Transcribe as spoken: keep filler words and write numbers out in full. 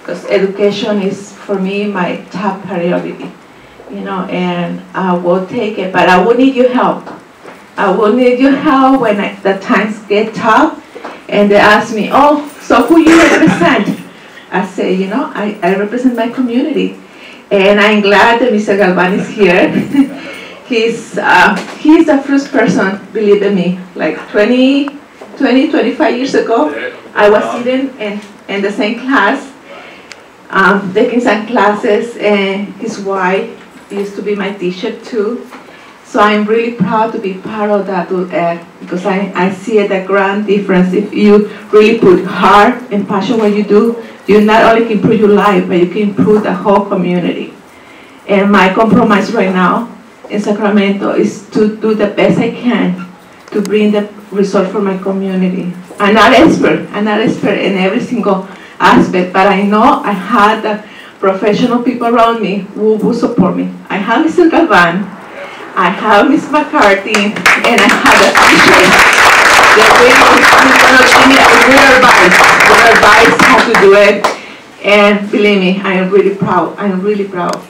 because education is, for me, my top priority, you know, and I will take it, but I will need your help. I will need your help when I, the times get tough, and they ask me, oh, so who you represent? I say, you know, I, I represent my community, and I'm glad that Mister Galvan is here. he's, uh, he's the first person, believe me, like twenty, twenty, twenty-five years ago, I was sitting in, in the same class, um, taking some classes, and his wife used to be my teacher too. So I'm really proud to be part of that uh, because I, I see the grand difference. If you really put heart and passion what you do, you not only can improve your life, but you can improve the whole community. And my compromise right now in Sacramento is to do the best I can to bring the result for my community. I'm not expert, I'm not expert in every single aspect, but I know I had the professional people around me who will support me. I have Mister Galvan, I have Miz McCarthy, and I have the teachers that will give me a good advice, good advice how to do it. And believe me, I am really proud, I am really proud.